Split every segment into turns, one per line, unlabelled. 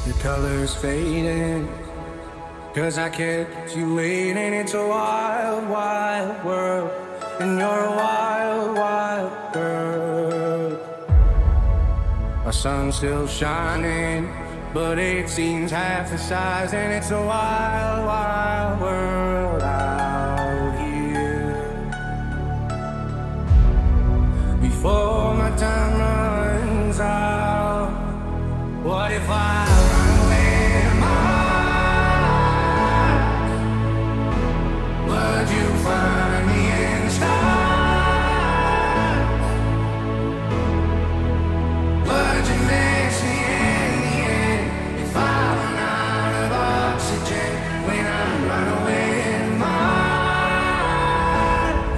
The colors fading, 'cause I kept you waiting. It's a wild, wild world, and you're a wild, wild girl. Our sun's still shining, but it seems half the size, and it's a wild, wild world out here. Before my time runs out, what if I run away in my eyes? Would you find me in the stars? Would you miss me in the end if I run out of oxygen when I run away in my eyes?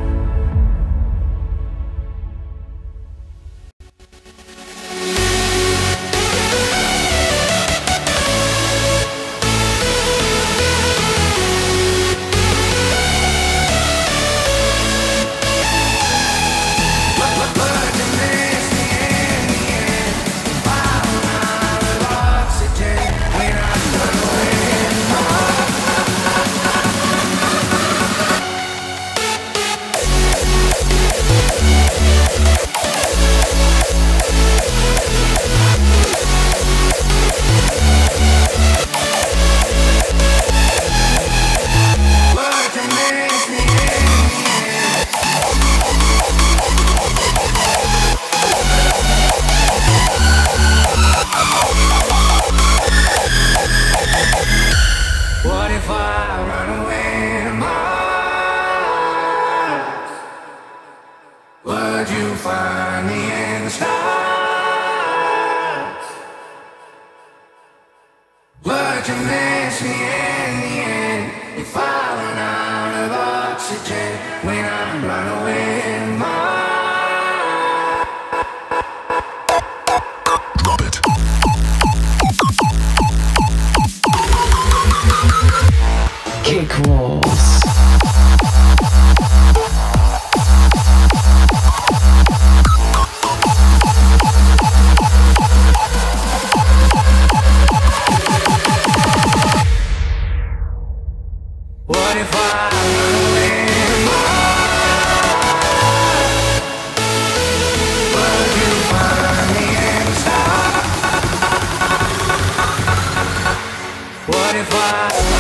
What if I run away in my eyes? Would you find me in the stars? Would you miss me in the end if I run out of oxygen when I run away in my eyes?
Drop it.
Kick walls.
What if I run away in my eyes? Would you find me in the stars? What if I